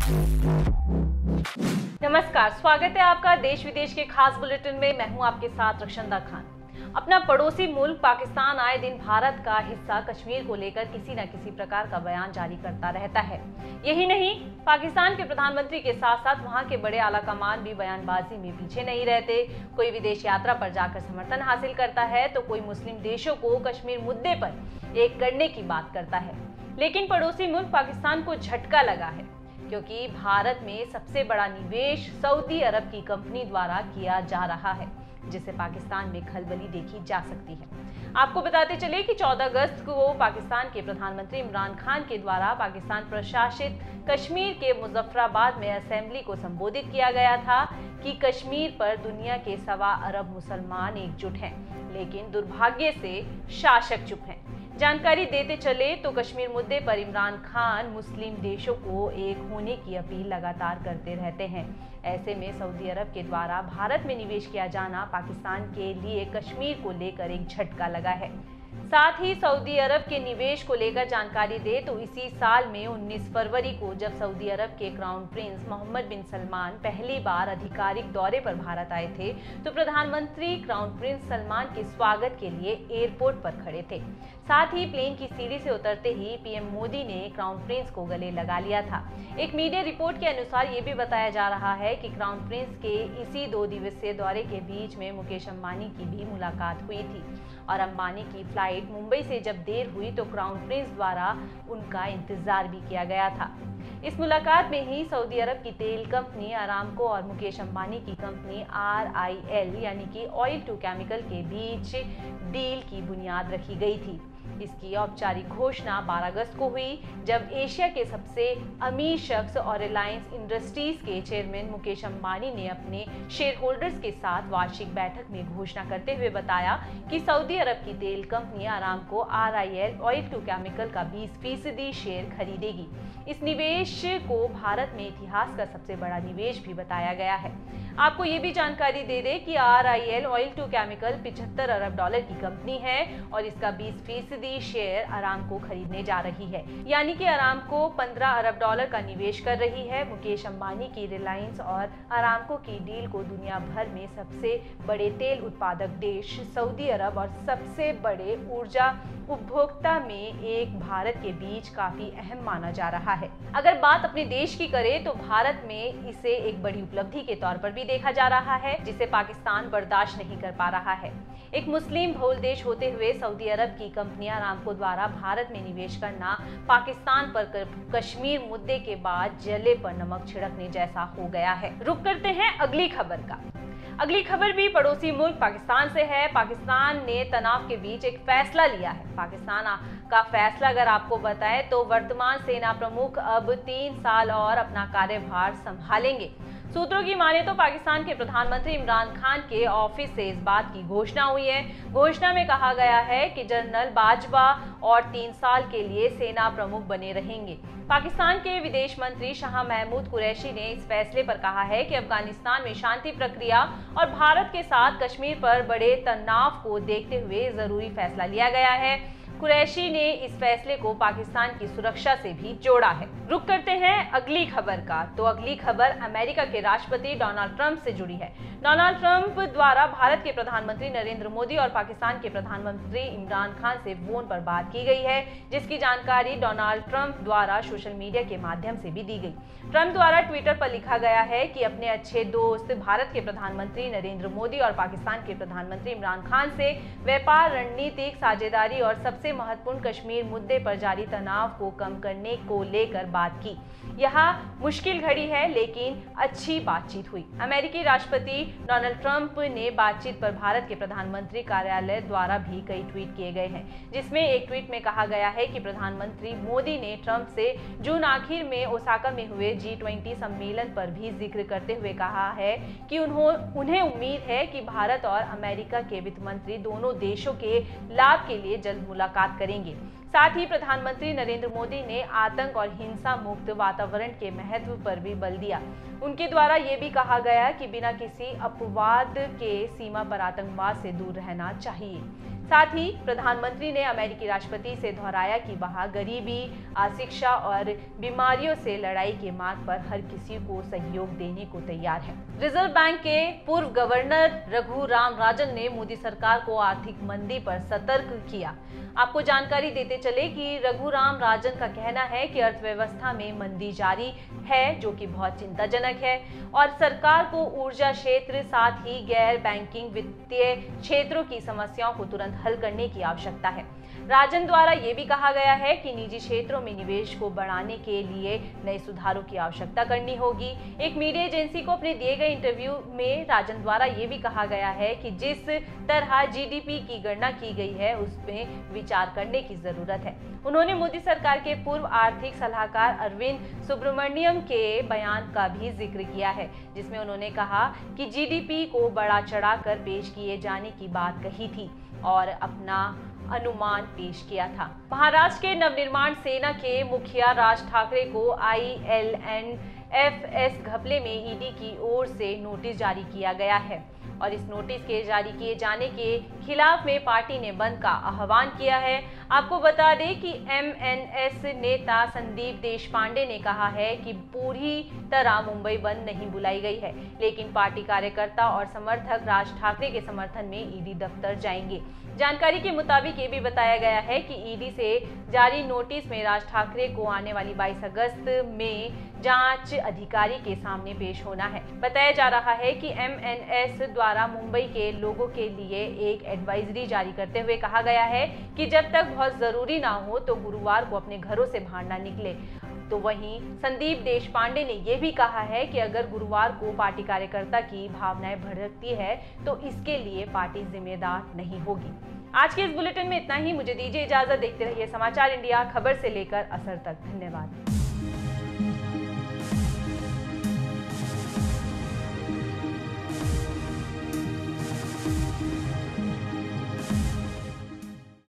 नमस्कार, स्वागत है आपका देश विदेश के खास बुलेटिन में। मैं हूं आपके साथ रक्षंदा खान। अपना पड़ोसी मुल्क पाकिस्तान आए दिन भारत का हिस्सा कश्मीर को लेकर किसी न किसी प्रकार का बयान जारी करता रहता है। यही नहीं, पाकिस्तान के प्रधानमंत्री के साथ साथ वहां के बड़े आला कमान भी बयानबाजी में पीछे नहीं रहते। कोई विदेश यात्रा पर जाकर समर्थन हासिल करता है तो कोई मुस्लिम देशों को कश्मीर मुद्दे पर एक करने की बात करता है। लेकिन पड़ोसी मुल्क पाकिस्तान को झटका लगा है, क्योंकि भारत में सबसे बड़ा निवेश सऊदी अरब की कंपनी द्वारा किया जा रहा है, जिसे पाकिस्तान में खलबली देखी जा सकती है। आपको बताते चले कि 14 अगस्त को पाकिस्तान के प्रधानमंत्री इमरान खान के द्वारा पाकिस्तान प्रशासित कश्मीर के मुजफ्फराबाद में असेंबली को संबोधित किया गया था कि कश्मीर पर दुनिया के 1.25 अरब मुसलमान एकजुट हैं, लेकिन दुर्भाग्य से शासक चुप हैं। जानकारी देते चले तो कश्मीर मुद्दे पर इमरान खान मुस्लिम देशों को एक होने की अपील लगातार करते रहते हैं। ऐसे में सऊदी अरब के द्वारा भारत में निवेश किया जाना पाकिस्तान के लिए कश्मीर को लेकर एक झटका लगा है। साथ ही सऊदी अरब के निवेश को लेकर जानकारी दे तो इसी साल में 19 फरवरी को जब सऊदी अरब के crown prince Mohammed bin Salman पहली बार आधिकारिक दौरे पर भारत आए थे, तो प्रधानमंत्री क्राउन प्रिंस सलमान के स्वागत के लिए एयरपोर्ट पर खड़े थे। साथ ही प्लेन की सीढ़ी से उतरते ही पीएम मोदी ने क्राउन प्रिंस को गले लगा लिया था। एक मीडिया रिपोर्ट के अनुसार ये भी बताया जा रहा है कि क्राउन प्रिंस के इसी 2 दिवसीय दौरे के बीच में मुकेश अंबानी की भी मुलाकात हुई थी और अंबानी की फ्लाइट मुंबई से जब देर हुई तो क्राउन प्रिंस द्वारा उनका इंतजार भी किया गया था। इस मुलाकात में ही सऊदी अरब की तेल कंपनी अरामको और मुकेश अंबानी की कंपनी RIL यानी कि ऑयल टू केमिकल के बीच डील की बुनियाद रखी गई थी। इसकी औपचारिक घोषणा 12 अगस्त को हुई, जब एशिया के सबसे अमीर शख्स और रिलायंस इंडस्ट्रीज के चेयरमैन मुकेश अंबानी ने अपने शेयर होल्डर्स के साथ वार्षिक बैठक में घोषणा करते हुए बताया कि सऊदी अरब की तेल company Aramco RIL oil to chemical का 20% शेयर खरीदेगी। इस निवेश को भारत में इतिहास का सबसे बड़ा निवेश भी बताया गया है। आपको ये भी जानकारी दे दें कि RIL ऑयल टू केमिकल 75 अरब डॉलर की कंपनी है और इसका 20% शेयर अरामको खरीदने जा रही है, यानी कि अरामको 15 अरब डॉलर का निवेश कर रही है। मुकेश अंबानी की रिलायंस और अरामको की डील को दुनिया भर में सबसे बड़े तेल उत्पादक देश सऊदी अरब और सबसे बड़े ऊर्जा उपभोक्ता में एक भारत के बीच काफी अहम माना जा रहा है। अगर बात अपने देश की करें तो भारत में इसे एक बड़ी उपलब्धि के तौर पर भी देखा जा रहा है, जिसे पाकिस्तान बर्दाश्त नहीं कर पा रहा है। एक मुस्लिम बहुल देश होते हुए सऊदी अरब की कंपनियां अरामको द्वारा भारत में निवेश करना पाकिस्तान पर कश्मीर मुद्दे के बाद जले पर नमक छिड़कने जैसा हो गया है। रुक करते हैं अगली खबर का। अगली खबर भी पड़ोसी मुल्क पाकिस्तान से है। पाकिस्तान ने तनाव के बीच एक फैसला लिया है। पाकिस्तान का फैसला अगर आपको बताएं तो वर्तमान सेना प्रमुख अब 3 साल और अपना कार्यभार संभालेंगे। सूत्रों की माने तो पाकिस्तान के प्रधानमंत्री इमरान खान के ऑफिस से इस बात की घोषणा हुई है। घोषणा में कहा गया है कि जनरल बाजवा और 3 साल के लिए सेना प्रमुख बने रहेंगे। पाकिस्तान के विदेश मंत्री शाह महमूद कुरैशी ने इस फैसले पर कहा है कि अफगानिस्तान में शांति प्रक्रिया और भारत के साथ कश्मीर पर बड़े तनाव को देखते हुए जरूरी फैसला लिया गया है। कुरैशी ने इस फैसले को पाकिस्तान की सुरक्षा से भी जोड़ा है। रुक करते हैं अगली खबर का। तो अगली खबर अमेरिका के राष्ट्रपति डोनाल्ड ट्रंप से जुड़ी है। डोनाल्ड ट्रंप द्वारा भारत के प्रधानमंत्री नरेंद्र मोदी और पाकिस्तान के प्रधानमंत्री इमरान खान से फोन पर बात की गई है, जिसकी जानकारी डोनाल्ड ट्रंप द्वारा सोशल मीडिया के माध्यम से भी दी गई। ट्रंप द्वारा ट्विटर पर लिखा गया है कि अपने अच्छे दोस्त भारत के प्रधानमंत्री नरेंद्र मोदी और पाकिस्तान के प्रधानमंत्री इमरान खान से व्यापार, रणनीतिक साझेदारी और सबसे महत्वपूर्ण कश्मीर मुद्दे पर जारी तनाव को कम करने को लेकर बात की। यहाँ मुश्किल घड़ी है, लेकिन अच्छी बातचीत हुई। अमेरिकी राष्ट्रपति डोनाल्ड ट्रंप ने बातचीत पर भारत के प्रधानमंत्री कार्यालय द्वारा भी कई ट्वीट किए गए हैं, जिसमें एक ट्वीट में कहा गया है कि प्रधानमंत्री मोदी ने ट्रंप से जून आखिर में ओसाका में हुए G20 सम्मेलन पर भी जिक्र करते हुए कहा है कि उन्हें उम्मीद है कि भारत और अमेरिका के वित्त मंत्री दोनों देशों के लाभ के लिए जल्द मुलाकात करेंगे। साथ ही प्रधानमंत्री नरेंद्र मोदी ने आतंक और हिंसा मुक्त वातावरण के महत्व पर भी बल दिया। उनके द्वारा ये भी कहा गया कि बिना किसी अपवाद के सीमा पर आतंकवाद से दूर रहना चाहिए। साथ ही प्रधानमंत्री ने अमेरिकी राष्ट्रपति से दोहराया कि वह गरीबी, अशिक्षा और बीमारियों से लड़ाई के मार्ग पर हर किसी को सहयोग देने को तैयार है। रिजर्व बैंक के पूर्व गवर्नर रघुराम राजन ने मोदी सरकार को आर्थिक मंदी पर सतर्क किया। आपको जानकारी देते चले कि रघुराम राजन का कहना है कि अर्थव्यवस्था में मंदी जारी है, जो कि बहुत चिंताजनक है और सरकार को ऊर्जा क्षेत्र साथ ही गैर बैंकिंग वित्तीय क्षेत्रों की समस्याओं को तुरंत हल करने की आवश्यकता है। राजन द्वारा ये भी कहा गया है कि निजी क्षेत्रों में निवेश को बढ़ाने के लिए नए सुधारों की आवश्यकता करनी होगी। एक मीडिया एजेंसी को अपने दिए गए इंटरव्यू में राजन द्वारा ये भी कहा गया है कि जिस तरह जीडीपी की गणना की गई है उसमें विचार करने की जरूरत है। उन्होंने मोदी सरकार के पूर्व आर्थिक सलाहकार अरविंद सुब्रमण्यम के बयान का भी जिक्र किया है, जिसमें उन्होंने कहा कि जीडीपी को बढ़ा चढ़ाकर पेश किए जाने की बात कही थी और अपना अनुमान पेश किया था। महाराष्ट्र के नवनिर्माण सेना के मुखिया राज ठाकरे को IL&FS घपले में ईडी की ओर से नोटिस जारी किया गया है और इस नोटिस के जारी किए जाने के खिलाफ में पार्टी ने बंद का आह्वान किया है। आपको बता दें कि MNS नेता संदीप देशपांडे ने कहा है कि पूरी तरह मुंबई बंद नहीं बुलाई गई है, लेकिन पार्टी कार्यकर्ता और समर्थक राज ठाकरे के समर्थन में ईडी दफ्तर जाएंगे। जानकारी के मुताबिक ये भी बताया गया है कि ईडी से जारी नोटिस में राज ठाकरे को आने वाली 22 अगस्त में जांच अधिकारी के सामने पेश होना है। बताया जा रहा है कि MNS द्वारा मुंबई के लोगों के लिए एक एडवाइजरी जारी करते हुए कहा गया है कि जब तक बहुत जरूरी ना हो तो गुरुवार को अपने घरों से बाहर ना निकले। तो वहीं संदीप देशपांडे ने यह भी कहा है कि अगर गुरुवार को पार्टी कार्यकर्ता की भावनाएं भड़कती है तो इसके लिए पार्टी जिम्मेदार नहीं होगी। आज के इस बुलेटिन में इतना ही। मुझे दीजिए इजाजत। देखते रहिए समाचार इंडिया, खबर से लेकर असर तक। धन्यवाद।